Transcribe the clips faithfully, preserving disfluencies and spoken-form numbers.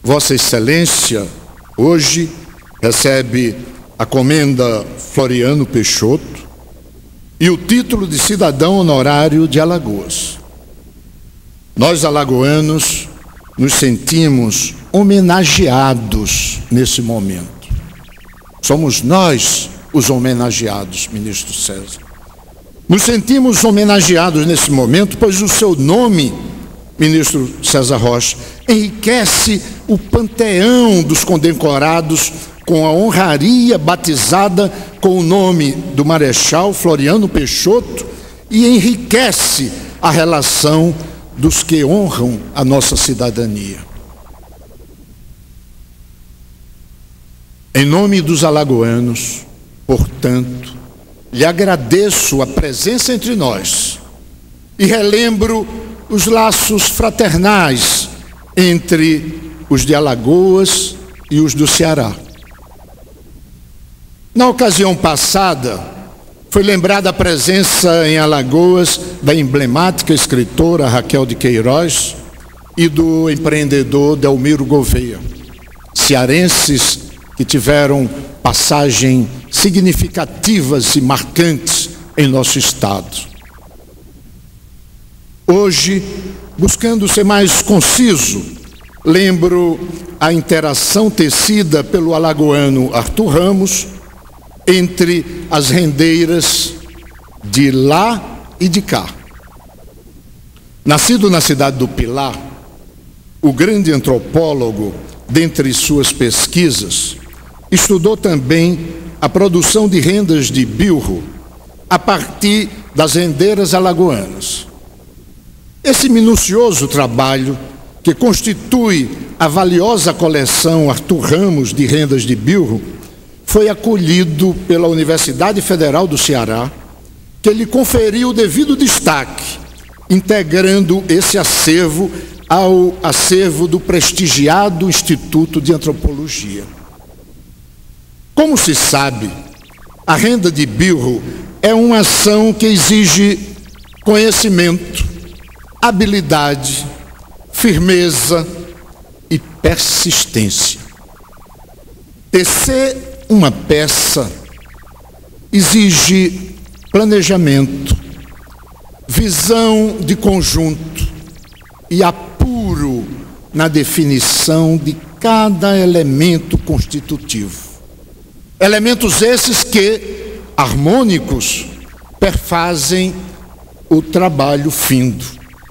Vossa Excelência hoje recebe a comenda Floriano Peixoto e o título de cidadão honorário de Alagoas. Nós, alagoanos, nos sentimos homenageados nesse momento. Somos nós os homenageados, ministro César. Nos sentimos homenageados nesse momento, pois o seu nome, ministro César Rocha, enriquece o panteão dos condecorados com a honraria batizada com o nome do Marechal Floriano Peixoto e enriquece a relação dos que honram a nossa cidadania. Em nome dos alagoanos, portanto, lhe agradeço a presença entre nós e relembro os laços fraternais entre os de Alagoas e os do Ceará. Na ocasião passada, foi lembrada a presença em Alagoas da emblemática escritora Raquel de Queiroz e do empreendedor Delmiro Gouveia, cearenses que tiveram passagem significativas e marcantes em nosso estado. Hoje, buscando ser mais conciso, lembro a interação tecida pelo alagoano Arthur Ramos entre as rendeiras de lá e de cá. Nascido na cidade do Pilar, o grande antropólogo, dentre suas pesquisas, estudou também a produção de rendas de bilro a partir das rendeiras alagoanas. Esse minucioso trabalho, que constitui a valiosa coleção Arthur Ramos de rendas de bilro, foi acolhido pela Universidade Federal do Ceará, que lhe conferiu o devido destaque, integrando esse acervo ao acervo do prestigiado Instituto de Antropologia. Como se sabe, a renda de bilro é uma ação que exige conhecimento, habilidade, firmeza e persistência. Tecer uma peça exige planejamento, visão de conjunto e apuro na definição de cada elemento constitutivo. Elementos esses que, harmônicos, perfazem o trabalho findo.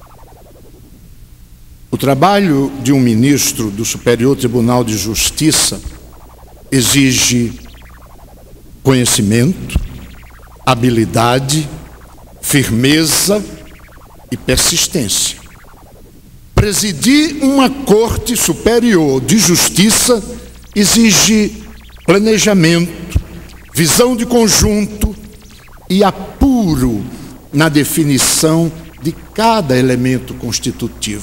O trabalho de um ministro do Superior Tribunal de Justiça exige conhecimento, habilidade, firmeza e persistência. Presidir uma Corte Superior de Justiça exige planejamento, visão de conjunto e apuro na definição de cada elemento constitutivo.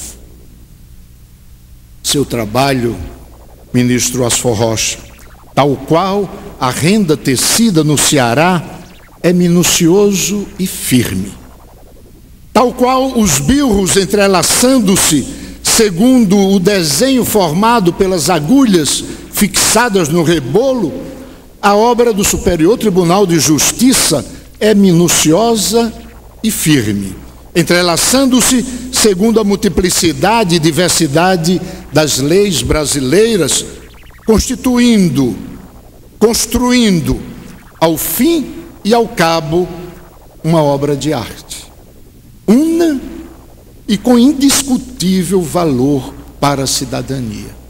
Seu trabalho, ministro Asfor Rocha, tal qual a renda tecida no Ceará, é minucioso e firme. Tal qual os bilros entrelaçando-se segundo o desenho formado pelas agulhas fixadas no rebolo, a obra do Superior Tribunal de Justiça é minuciosa e firme, entrelaçando-se segundo a multiplicidade e diversidade das leis brasileiras, constituindo, construindo, ao fim e ao cabo, uma obra de arte, una e com indiscutível valor para a cidadania.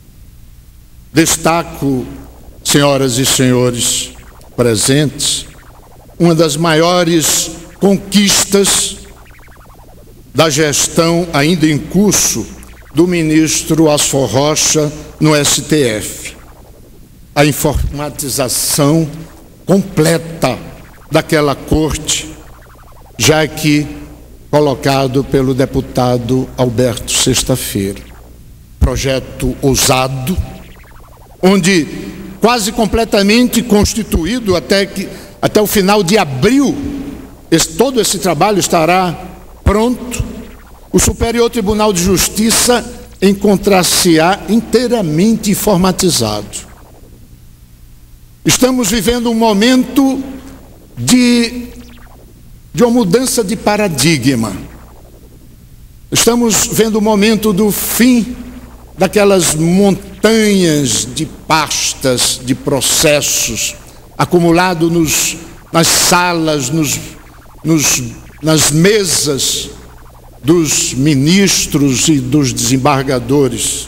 Destaco, senhoras e senhores presentes, uma das maiores conquistas da gestão ainda em curso do ministro Asfor Rocha no S T F. A informatização completa daquela corte, já que colocado pelo deputado Alberto Sexta-feira. Projeto ousado, onde quase completamente constituído até, que, até o final de abril, esse, todo esse trabalho estará pronto. O Superior Tribunal de Justiça encontrar-se-á inteiramente informatizado. Estamos vivendo um momento de, de uma mudança de paradigma. Estamos vendo o momento do fim daquelas montanhas de pastas, de processos acumulados nos, nas salas, nos, nos, nas mesas dos ministros e dos desembargadores.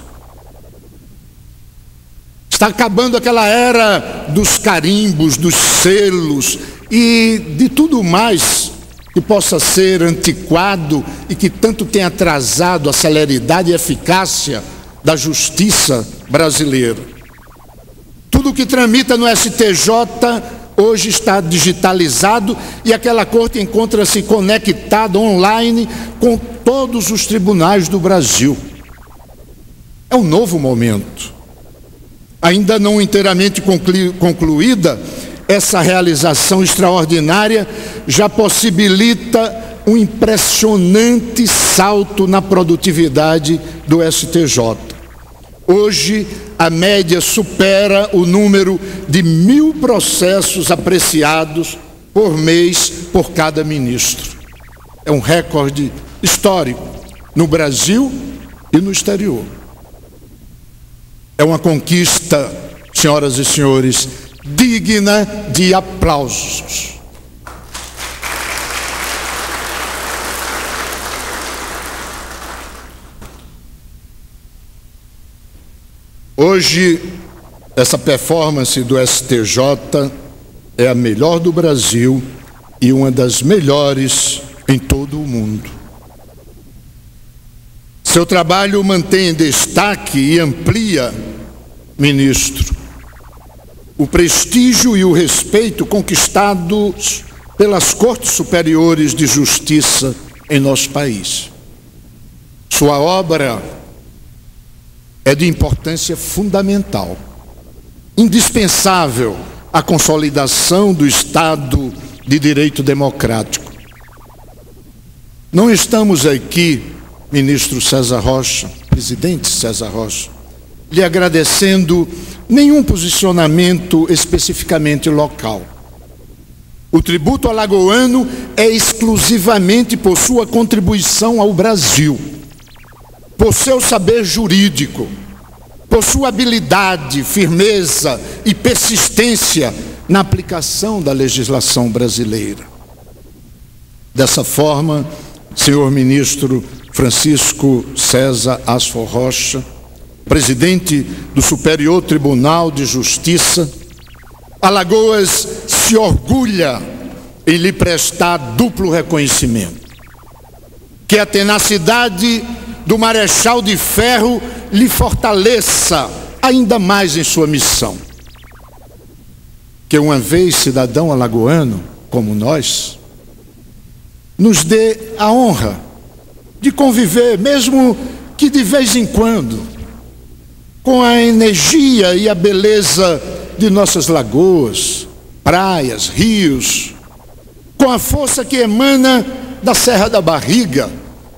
Está acabando aquela era dos carimbos, dos selos e de tudo mais que possa ser antiquado e que tanto tem atrasado a celeridade e eficácia da justiça brasileira. Tudo que tramita no S T J hoje está digitalizado e aquela corte encontra-se conectada online com todos os tribunais do Brasil. É um novo momento. Ainda não inteiramente conclu- concluída, essa realização extraordinária já possibilita um impressionante salto na produtividade do S T J. Hoje, a média supera o número de mil processos apreciados por mês por cada ministro. É um recorde histórico no Brasil e no exterior. É uma conquista, senhoras e senhores, digna de aplausos. Hoje, essa performance do S T J é a melhor do Brasil e uma das melhores em todo o mundo. Seu trabalho mantém em destaque e amplia, ministro, o prestígio e o respeito conquistados pelas Cortes Superiores de Justiça em nosso país. Sua obra é de importância fundamental, indispensável à consolidação do Estado de Direito Democrático. Não estamos aqui, ministro César Rocha, presidente César Rocha, lhe agradecendo nenhum posicionamento especificamente local. O tributo alagoano é exclusivamente por sua contribuição ao Brasil, por seu saber jurídico, por sua habilidade, firmeza e persistência na aplicação da legislação brasileira. Dessa forma, senhor ministro Francisco César Asfor Rocha, presidente do Superior Tribunal de Justiça, Alagoas se orgulha em lhe prestar duplo reconhecimento. Que a tenacidade do Marechal de Ferro lhe fortaleça ainda mais em sua missão. Que uma vez cidadão alagoano, como nós, nos dê a honra de conviver, mesmo que de vez em quando, com a energia e a beleza de nossas lagoas, praias, rios, com a força que emana da Serra da Barriga,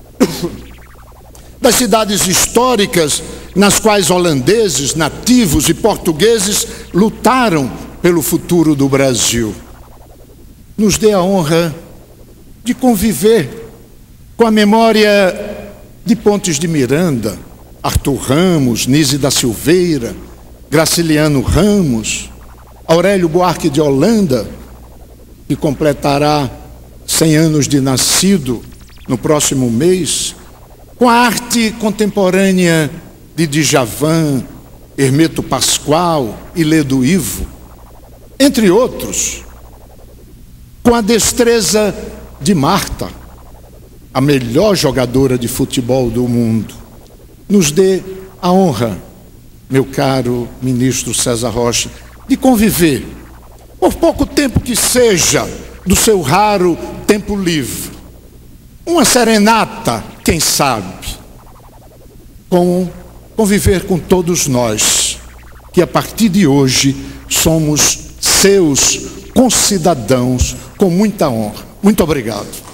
das cidades históricas nas quais holandeses, nativos e portugueses lutaram pelo futuro do Brasil. Nos dê a honra de conviver com a memória de Pontes de Miranda, Arthur Ramos, Nise da Silveira, Graciliano Ramos, Aurélio Buarque de Holanda, que completará cem anos de nascido no próximo mês, com a arte contemporânea de Djavan, Hermeto Pascoal e Ledo Ivo, entre outros, com a destreza de Marta, a melhor jogadora de futebol do mundo. Nos dê a honra, meu caro ministro César Rocha, de conviver, por pouco tempo que seja, do seu raro tempo livre, uma serenata, quem sabe, com conviver com todos nós, que a partir de hoje somos seus concidadãos com muita honra. Muito obrigado.